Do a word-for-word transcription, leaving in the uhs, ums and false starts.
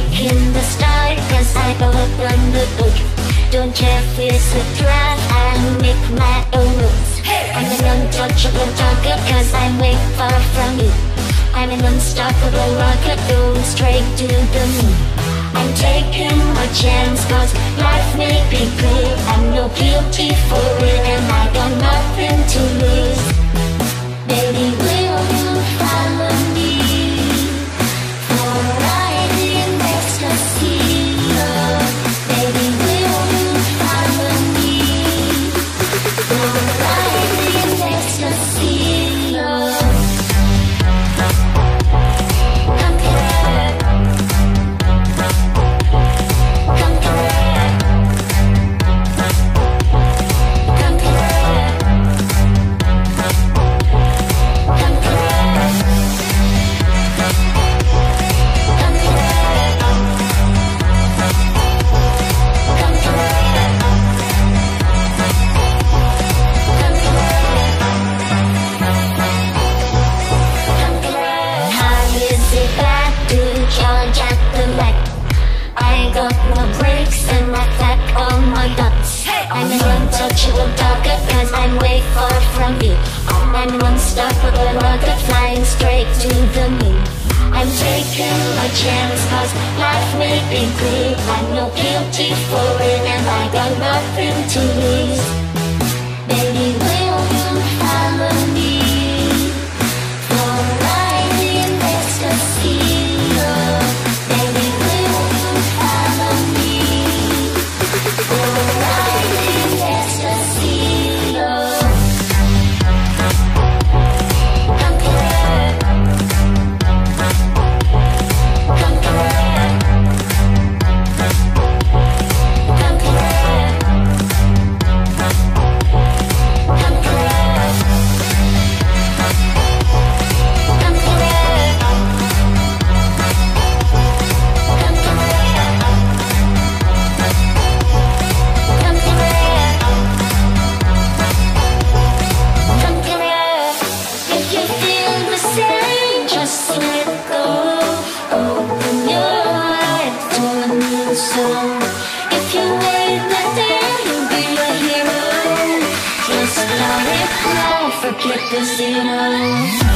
in the start, cause I open the book. Don't care if it's a draft, I make my own rules. I'm an untouchable talker, cause I'm way far from you. I'm an unstoppable rocket going straight to the moon. I'm taking my chance, cause life may be good. I'm no guilty for it, and I got nothing to lose. Baby, will you follow me for a ride in ecstasy? Baby, will you follow me for a ride in ecstasy? Come here, come here, come here, come here, come here, come here, how is it bad to charge at the light? I got no brakes and I pack all my guts. I'm an untouchable talker, cause I'm way far from you. I'm an unstoppable rocket flying straight to the moon. I'm taking my chance, cause life may be good. I'm no guilty for it, and I got nothing to lose. Baby, will you follow me for a ride in ecstasy? Baby, will you follow me for a ride in ecstasy? Come here, come here, come here, come here, come here, come here, come here, come here. If you feel the same, just let go. Open your eyes to a new soul. If you ain't nothing, you'll be a hero. Just let it flow, forget the zero.